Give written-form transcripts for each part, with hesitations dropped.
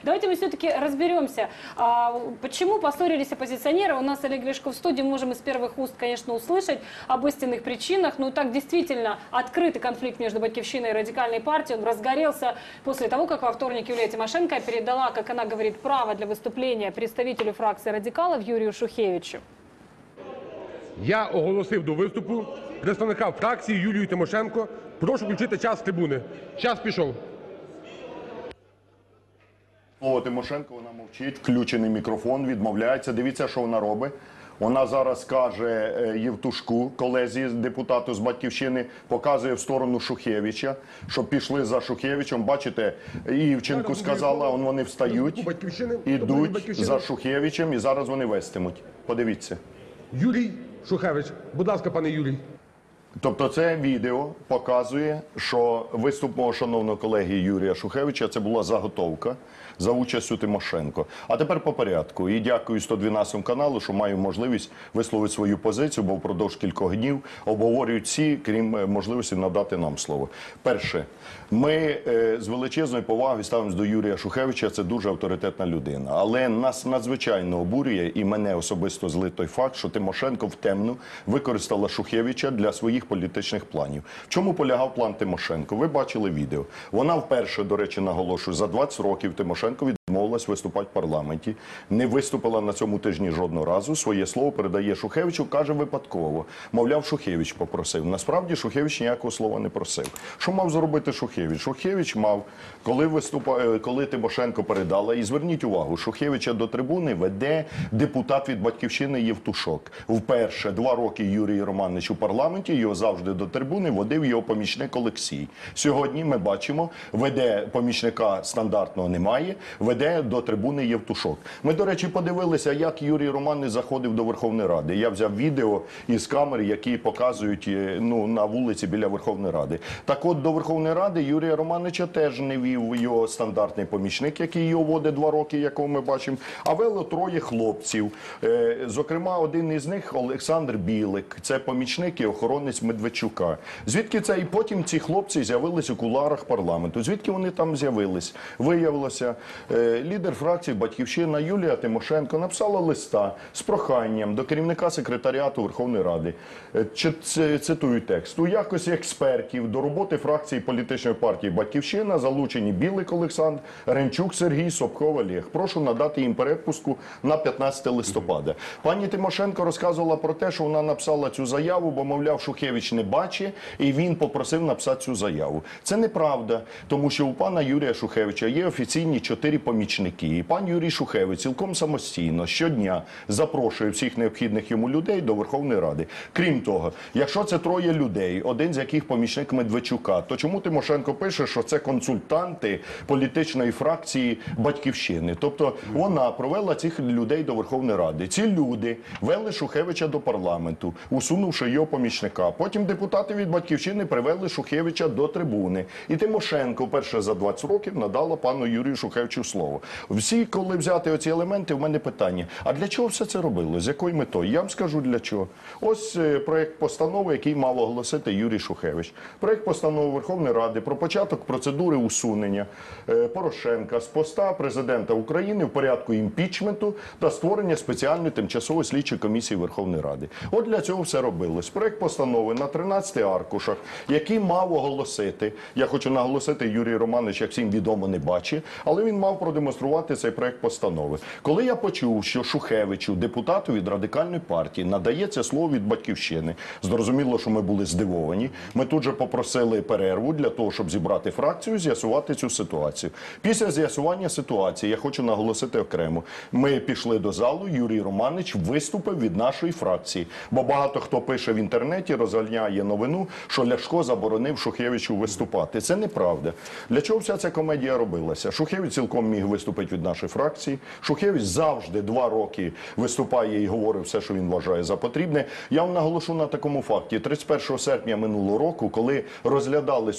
Давайте мы все-таки разберемся, почему поссорились оппозиционеры. У нас Олег Ляшко в студии, можем из первых уст, конечно, услышать об истинных причинах. Но так действительно открытый конфликт между Батьківщиной и Радикальной партией, он разгорелся после того, как во вторник Юлия Тимошенко передала, как она говорит, право для выступления представителю фракции радикалов Юрию Шухевичу. Я оголосив до виступу представника фракції Юлію Тимошенко. Прошу включити час з трибуни. Час пішов. О, Тимошенко, вона мовчить, включений мікрофон, відмовляється. Дивіться, що вона робить. Вона зараз каже Євтушку, колезі, депутату з Батьківщини, показує в сторону Шухевича, щоб пішли за Шухевичем. Бачите, Івченко сказала, вони встають, ідуть за Шухевичем і зараз вони вестимуть. Подивіться. Юрій Шухевич. Будь ласка, пане Юрій. Тобто це відео показує, що виступ мого шановного колеги Юрія Шухевича – це була заготовка за участю Тимошенко. А тепер по порядку. І дякую 112 каналу, що маю можливість висловити свою позицію, бо впродовж кількох днів обговорюють всі, крім можливості надати нам слово. Перше. Ми з величезною повагою ставимося до Юрія Шухевича, це дуже авторитетна людина. Але нас надзвичайно обурює, і мене особисто злить той факт, що Тимошенко втемну використала Шухевича для своїх політичних планів. В чому полягав план Тимошенко? Ви бачили відео. Вона вперше, до речі, наголошую, за 20 років Тимошенко відмовилась виступати в парламенті, не виступила на цьому тижні жодного разу, своє слово передає Шухевичу, каже випадково. Мовляв, Шухевич попросив. Насправді Шухевич ніякого слова не просив. Що мав зробити Шухевич? Шухевич мав, коли Тимошенко передала, і зверніть увагу, Шухевича до трибуни веде депутат від Батьківщини Євтушок. Вперше 2 роки Юрій Романович у парламенті, його завжди до трибуни водив його помічник Олексій. Сьогодні ми бачимо, веде помічника стандартного немає, веде до трибуни Євтушок. Ми, до речі, подивилися, як Юрій Романович заходив до Верховної Ради. Я взяв відео із камер, які показують на вулиці біля Верховної Ради. Так от, до Верховної Ради Юрія Романовича теж не вів його стандартний помічник, який його водить 2 роки, якого ми бачимо, а вело 3 хлопців. Зокрема, один із них Олександр Білик, це помічник і охоронець Медведчука. Звідки це? І потім ці хлопці з'явились у кулуарах парламенту. Звідки вони там з'явились? Виявилося, лідер фракції «Батьківщина» Юлія Тимошенко написала листа з проханням до керівника секретаріату Верховної Ради. Цитую текст. У якості експертів до роботи фракції політичної партії «Батьківщина» залучені Білик Олександр, Ренчук Сергій, Собков Олег. Прошу надати їм перепустку на 15 листопада. Пані Тимошенко розказувала про те, що вона написала цю заяву, бо, мовляв, Шухевич не бачить, і він попросив написати цю заяву. Це неправда, тому що у пана Юрія Шухевича є офіційні 4 помічники. І пан Юрій Шухевич цілком самостійно щодня запрошує всіх необхідних йому людей до Верховної Ради. Крім того, якщо це 3 людей, один з яких помічник Медведчука, то чому Тимошенко пише, що це консультанти політичної фракції Батьківщини? Тобто вона провела цих людей до Верховної Ради. Ці люди вели Шухевича до парламенту, усунувши його помічника. Потім депутати від Батьківщини привели Шухевича до трибуни. І Тимошенко перше за 20 років надала пану Юрію Шухевичу слово. Всі, коли взяти оці елементи, в мене питання, а для чого все це робило? З якою метою? Я вам скажу для чого. Ось проєкт постанови, який мав оголосити Юрій Шухевич. Проєкт постанови Верховної Ради про початок процедури усунення Порошенка з поста президента України в порядку імпічменту та створення спеціальної тимчасової слідчої комісії Верховної Ради. От для цього все робилось. Проєкт постанови на 13 аркушах, який мав оголосити, я хочу наголосити, Юрій Романович, як всім відомо, не бачить, але він мав продемонструвати цей проєкт постанови. Коли я почув, що Шухевичу, депутату від Радикальної партії, надається слово від Батьківщини, зрозуміло, що ми були здивовані. Ми тут же попросили перерву для того, щоб зібрати фракцію, з'ясувати цю ситуацію. Після з'ясування ситуації, я хочу наголосити окремо, ми пішли до залу, Юрій Романович виступив від нашої фракції. Бо багато хто пише в інтернеті, розганяє новину, що Ляшко заборонив Шухевичу виступати. Це неправда. Для чого вся ця комедія робилася? Шухевич цілком міг виступити від нашої фракції. Шухевич завжди 2 роки виступає і говорить все, що він вважає за потрібне. Я вам наголошу на такому факті. 31 серпня минулого року, коли розглядали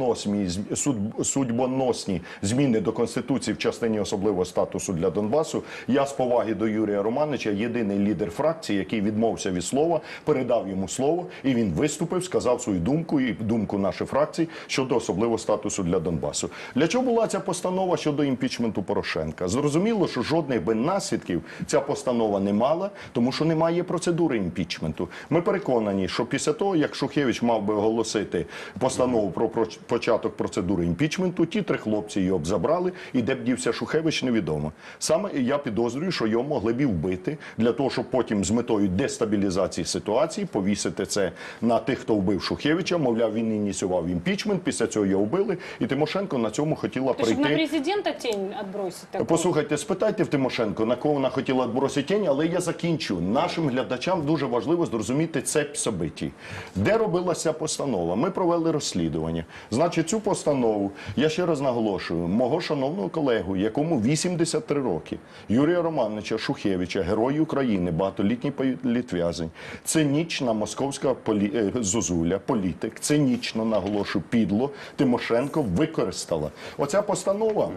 судьбоносні зміни до Конституції в частині особливого статусу для Донбасу, я з поваги до Юрія Романовича, єдиний лідер фракції, який відмовився від слова, передав йому слово, і він виступив, сказав свою думку і думку нашої фракції щодо особливого статусу для Донбасу. Для чого була ця постанова щодо імпічменту імпічменту Порошенка. Зрозуміло, що жодних би наслідків ця постанова не мала, тому що немає процедури імпічменту. Ми переконані, що після того, як Шухевич мав би оголосити постанову про початок процедури імпічменту, ті 3 хлопці його б забрали, і де б дівся Шухевич, невідомо. Саме я підозрюю, що його могли б і вбити, для того, щоб потім з метою дестабілізації ситуації повісити це на тих, хто вбив Шухевича, мовляв, він ініціював імпічмент, після цього його вбили, і Тимошенко на цьому хотіла То, чтобы на прийти. президента тень отбросить? такую? Послухайте, спитайте в Тимошенко, на кого вона хотіла відбросити тінь, але я закінчу. Нашим глядачам дуже важливо зрозуміти цепь событий. Де робилася постанова? Ми провели розслідування. Значить, цю постанову, я ще раз наголошую, мого шановного колегу, якому 83 роки, Юрія Романовича Шухевича, герой України, багатолітній політв'язень, цинічна московська зозуля, політик, цинічно, наголошую, підло, Тимошенко використала. Оця постанова,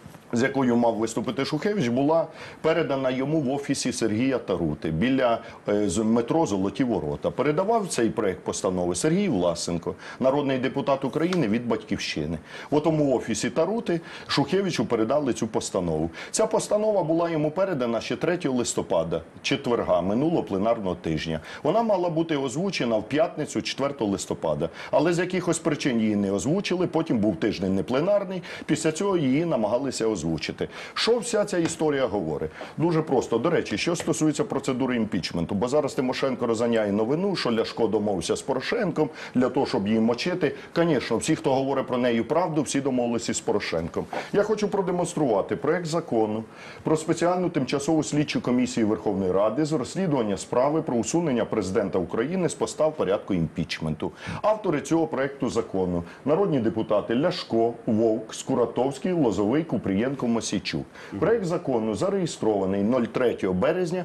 з якою мав виступити Шухевич, була передана йому в офісі Сергія Тарути біля метро «Золоті ворота». Передавав цей проект постанови Сергій Власенко, народний депутат України від «Батьківщини». В тому офісі Тарути Шухевичу передали цю постанову. Ця постанова була йому передана ще 3 листопада, четверга, минулого пленарного тижня. Вона мала бути озвучена в п'ятницю, 4 листопада. Але з якихось причин її не озвучили, потім був тиждень непленарний, після цього її намагалися озвучити. Що вся ця історія говорить? Дуже просто. До речі, що стосується процедури імпічменту, бо зараз Тимошенко розганяє новину, що Ляшко домовився з Порошенком для того, щоб її мочити. Звісно, всі, хто говорить про неї правду, всі домовилися з Порошенком. Я хочу продемонструвати проект закону про спеціальну тимчасову слідчу комісію Верховної Ради з розслідування справи про усунення президента України з поста в порядку імпічменту. Автори цього проекту закону – народні депутати Ляшко, Вовк, Скуратовський, Лозовий, Купрієнко, Мосійчук. Проект закону зареєстрований 03 березня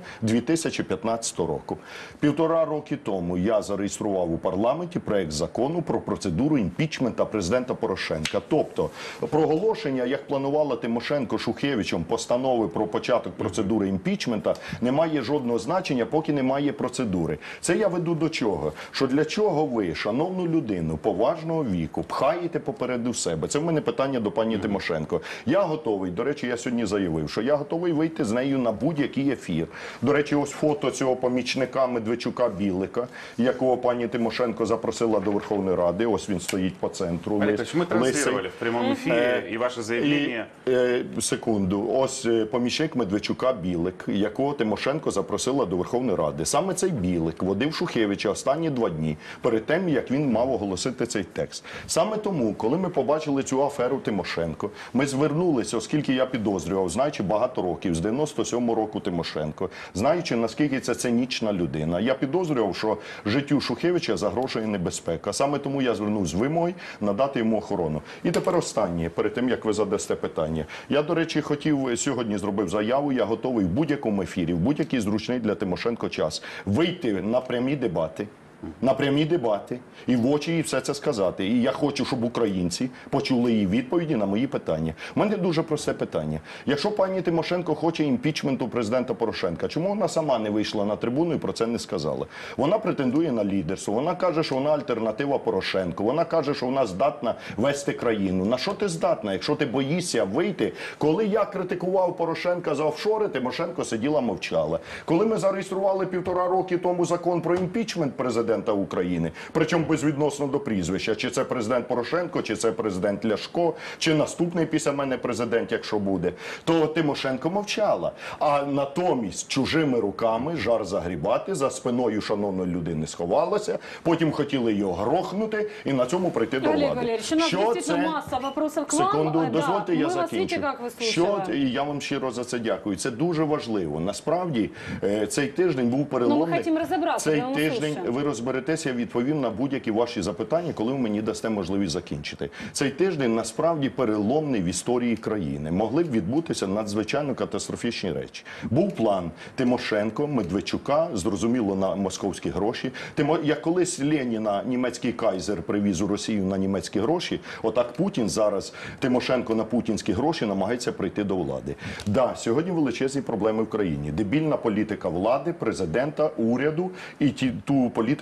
2015 року. 1,5 роки тому я зареєстрував у парламенті проект закону про процедуру імпічмента президента Порошенка. Тобто проголошення, як планувала Тимошенко Шухевичем, постанови про початок процедури імпічмента не має жодного значення, поки немає процедури. Це я веду до чого? Що для чого ви, шановну людину поважного віку, пхаєте попереду себе? Це в мене питання до пані Тимошенко. Я готовий, до речі, я сьогодні заявив, що я готовий вийти з нею на будь-який ефір. До речі, ось фото цього помічника Медведчука-Білика, якого пані Тимошенко запросила до Верховної Ради. Ось він стоїть по центру. Валерий Ильич, мы транслировали в прямом эфире и ваше заявление. Секунду. Ось помічник Медведчука-Білик, якого Тимошенко запросила до Верховної Ради. Саме цей Білик водив Шухевича останні 2 дні, перед тим, як він мав оголосити цей текст. Саме тому, коли ми побачили цю аферу Тимошенко, ми звернулися, оскільки я підозрював, знаючи багато років, з 97-го року Тимошенко, знаючи, наскільки це цинічна людина, я підозрював, що життю Шухевича загрожує небезпека. Саме тому я звернувся з вимогою надати йому охорону. І тепер останнє, перед тим, як ви задасте питання. Я, до речі, сьогодні зробив заяву, я готовий в будь-якому ефірі, в будь-який зручний для Тимошенко час, вийти на прямі дебати, і в очі їй все це сказати. І я хочу, щоб українці почули її відповіді на мої питання. У мене дуже просте питання. Якщо пані Тимошенко хоче імпічменту президента Порошенка, чому вона сама не вийшла на трибуну і про це не сказала? Вона претендує на лідерство, вона каже, що вона альтернатива Порошенку, вона каже, що вона здатна вести країну. На що ти здатна, якщо ти боїшся вийти? Коли я критикував Порошенка за офшори, Тимошенко сиділа, мовчала. Коли ми зареєстрували 1,5 роки тому закон про імпічмент президента України, причому безвідносно до прізвища, чи це президент Порошенко, чи це президент Ляшко, чи наступний після мене президент, якщо буде, то Тимошенко мовчала. А натомість чужими руками жар загрібати, за спиною шановної людини сховалася, потім хотіли його грохнути і на цьому прийти до Олег влади. Валерьевич, у нас действительно масса вопросов к вам. Секунду, Да, дозвольте, я мы вас закінчу. видите, как вы слушали. І я вам щиро за це дякую. Це дуже важливо. Насправді, цей тиждень був переломний. ми хотімо розібратися, Цей ми вам тиждень слухаємо. ви розберетеся, я відповім на будь-які ваші запитання, коли ви мені дасте можливість закінчити. Цей тиждень насправді переломний в історії країни. Могли б відбутися надзвичайно катастрофічні речі. Був план Тимошенко, Медведчука, зрозуміло, на московські гроші. Як колись Леніна німецький кайзер привіз у Росію на німецькі гроші, отак Путін зараз, Тимошенко на путінські гроші намагається прийти до влади. Да, сьогодні величезні проблеми в країні. Дебільна політика влади, президента, уряду і ту політику,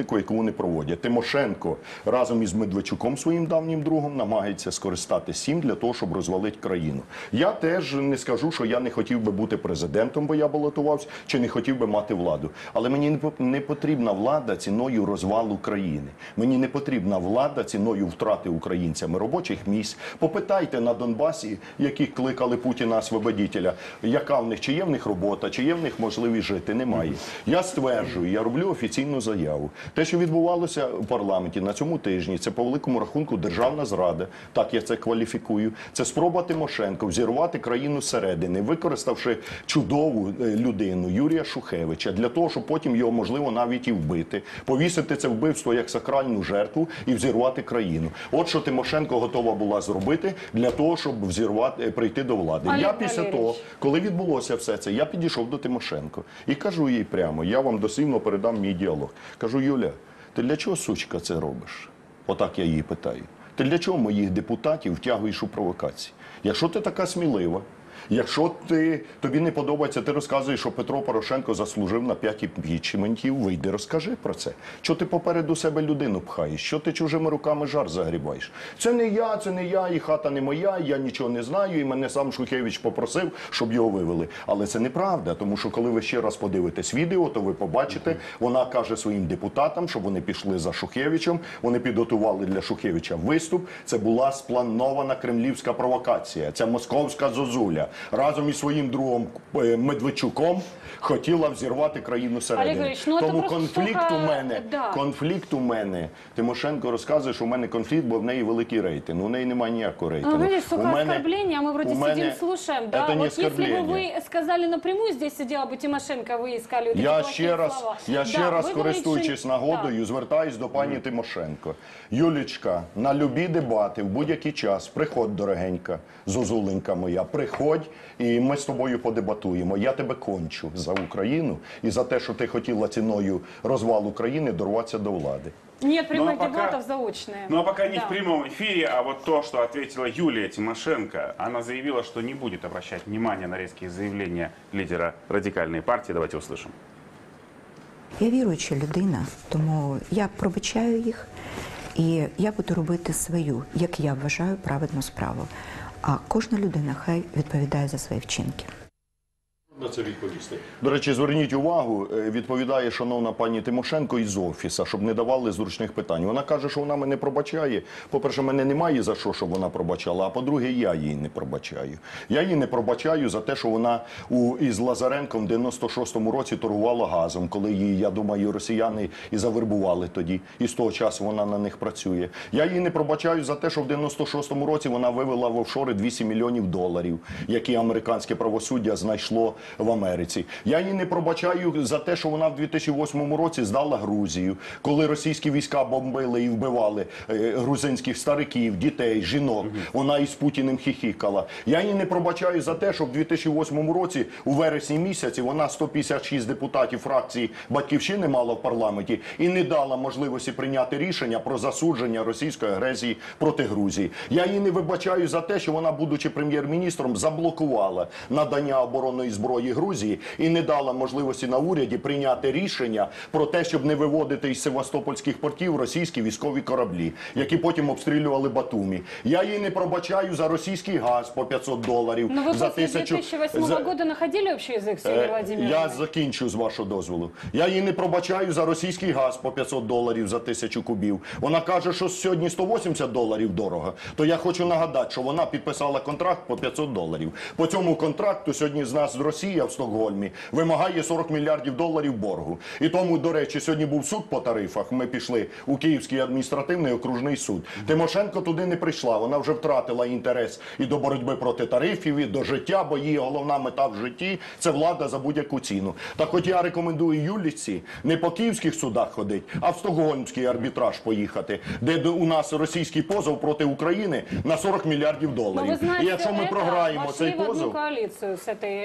політику, яку вони проводять. Тимошенко разом із Медведчуком, своїм давнім другом, намагається скористатися всім для того, щоб розвалити країну. Я теж не скажу, що я не хотів би бути президентом, бо я балотувався, чи не хотів би мати владу. Але мені не потрібна влада ціною розвалу країни. Мені не потрібна влада ціною втрати українцями робочих місць. Попитайте на Донбасі, яких кликали Путіна освободителя, яка в них, чи є в них робота, чи є в них можливість жити. Немає. Я стверджую, я роблю офіційну заяву. Те, що відбувалося в парламенті на цьому тижні, це по великому рахунку державна зрада, так я це кваліфікую. Це спроба Тимошенко взірвати країну зсередини, використавши чудову людину Юрія Шухевича для того, щоб потім його, можливо, навіть і вбити, повісити це вбивство як сакральну жертву і взірвати країну. От що Тимошенко готова була зробити для того, щоб прийти до влади. Олег Я після Валерійович. того, коли відбулося все це, я підійшов до Тимошенко і кажу їй прямо, я вам дослівно передам мій діалог. Кажу: Юля, ти для чого, сучка, це робиш? Отак я її питаю. Ти для чого моїх депутатів втягуєш у провокації? Якщо ти така смілива, якщо тобі не подобається, ти розказуєш, що Петро Порошенко заслужив на 5 імпічментів, вийди, розкажи про це. Що ти попереду себе людину пхаєш? Що ти чужими руками жар загрібаєш? Це не я, і хата не моя, я нічого не знаю, і мене сам Шухевич попросив, щоб його вивели. Але це неправда, тому що коли ви ще раз подивитесь відео, то ви побачите, вона каже своїм депутатам, щоб вони пішли за Шухевичем, вони підготували для Шухевича виступ. Це була спланована кремлівська провокація, це московська зозуля. Разом із своїм другом Медведчуком хотіла взірвати країну Олег всередині. Валерійович, ну, Тому це просто конфлікт у мене. Тимошенко розказує, що у мене конфлікт, бо в неї великий рейтинг. У неї немає ніякого рейтингу. Ну, видите, сколько оскорблений, а мы вроде сидим, слушаем. Да? Это не Вот если бы оскорбление. вы сказали напрямую, здесь сидела бы Тимошенко, вы искали вот эти Я плохие ще раз, слова. я ще Да, раз, вы користуючись говорите, нагодою, звертаюсь до пані Тимошенко. Юлічка, на любі дебати в будь-який час приходь, дорогенька, зозуленька моя, приходь, і ми з тобою подебатуємо. Я тебе кончу за Україну і за те, що ти хотіла ціною розвалу країни дорватися до влади. Нет, прямых пока- дебатов заочные. Ну а пока не Да. в прямом эфире, а вот то, что ответила Юлия Тимошенко, она заявила, что не будет обращать внимания на резкие заявления лидера радикальной партии. Давайте услышим. Я віруюча людина, тому я пробачаю їх, і я буду робити свою, як я вважаю, праведну справу. А кожна людина хай відповідає за свої вчинки. На це відповісти. До речі, зверніть увагу, відповідає шановна пані Тимошенко із офіса, щоб не давали зручних питань. Вона каже, що вона мене пробачає. По-перше, мене немає за що, щоб вона пробачала, а по-друге, я її не пробачаю. Я її не пробачаю за те, що вона із Лазаренком в 96-му році торгувала газом, коли її, я думаю, росіяни і завербували тоді. І з того часу вона на них працює. Я її не пробачаю за те, що в 96-му році вона вивела в офшори 200 мільйонів доларів, які американське правосуддя знайшло в Америці. Я її не пробачаю за те, що вона в 2008 році здала Грузію, коли російські війська бомбили і вбивали грузинських стариків, дітей, жінок. Вона із Путіним хіхікала. Я її не пробачаю за те, що в 2008 році, у вересні місяці, вона 156 депутатів фракції «Батьківщини» мала в парламенті і не дала можливості прийняти рішення про засудження російської агресії проти Грузії. Я її не вибачаю за те, що вона, будучи прем'єр-міністром, заблокувала надання оборонної зброї Грузії і не дала можливості на уряді прийняти рішення про те, щоб не виводити із севастопольських портів російські військові кораблі, які потім обстрілювали Батумі. Я її не пробачаю за російський газ по $500. Но вы за после 2008 года находили общий язык с Юлией Владимировной? Я закінчу з вашого дозволу. Я її не пробачаю за російський газ по $500 за 1000 кубів. Вона каже, що сьогодні $180 дорого. То я хочу нагадати, що вона підписала контракт по $500. По цьому контракту сьогодні з нас Росія в Стокгольмі вимагає $40 мільярдів боргу. І тому, до речі, сьогодні був суд по тарифах. Ми пішли у Київський адміністративний окружний суд. Тимошенко туди не прийшла. Вона вже втратила інтерес і до боротьби проти тарифів, і до життя, бо її головна мета в житті – це влада за будь-яку ціну. Так от я рекомендую Юліці не по київських судах ходити, а в стокгольмський арбітраж поїхати, де у нас російський позов проти України на $40 мільярдів. Но вы знаете, І якщо ми програємо вошли цей в одну позов... коалицию с этой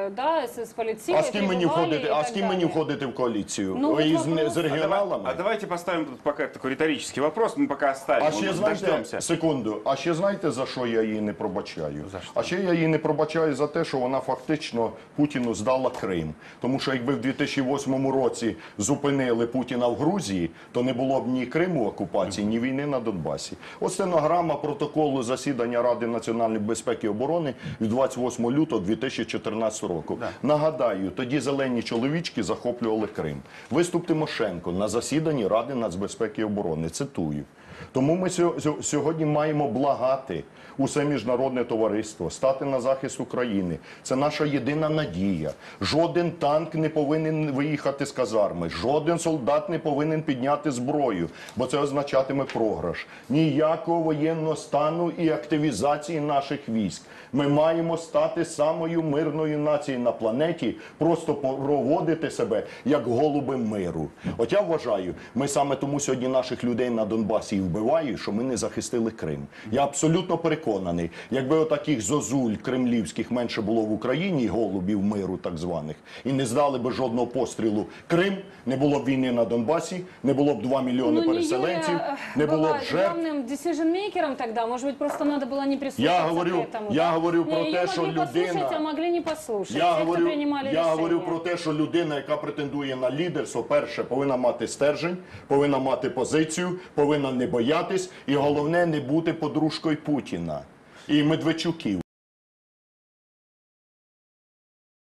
да, с полицейой, А з ким мені пребывали входити? и А так з ким мені далее. входити в коаліцію? Ну, от Із, вопрос. з регіоналами? А давайте поставим тут пока такой риторический вопрос, мы пока оставим, А ще знаєте, дождемся. секунду, а ще знаєте, за що я її не пробачаю? За що? А ще я її не пробачаю за те, що вона фактично Путіну здала Крим. Тому що якби в 2008 році зупинили Путіна в Грузії, то не було б ні Криму окупації, ні війни на Донбасі. Ось стенограма протоколу засідання Ради національної безпеки і оборони від 28 лютого 2014 року. Нагадаю, тоді зелені чоловічки захоплювали Крим. Виступ Тимошенко на засіданні Ради нацбезпеки і оборони. Цитую. Тому ми сьогодні маємо благати усе міжнародне товариство, стати на захист України. Це наша єдина надія. Жоден танк не повинен виїхати з казарми, жоден солдат не повинен підняти зброю, бо це означатиме програш. Ніякого воєнного стану і активізації наших військ. Ми маємо стати самою мирною нацією на планеті, просто проводити себе як голуби миру. От я вважаю, ми саме тому сьогодні наших людей на Донбасі і вбивають, що ми не захистили Крим. Я абсолютно переконаний, якби отаких зозуль кремлівських менше було в Україні, голубів миру так званих, і не здали би жодного пострілу Крим, не було б війни на Донбасі, не було б 2 мільйони Ну, переселенців, Юлия не було была б жертв. главным decision-мейкером тогда. Может быть, просто надо было не прислушаться Я говорю- к этому. я да? говорю Не, про её те, що могли послушать, людина- а могли не послушать. Я Те, кто говорю, принимали я говорю решения. про те, що людина, яка претендує на лідерство, перше, повинна мати стержень, повинна мати позицію, повинна не боятись і головне, не бути подружкою Путіна і Медведчуків.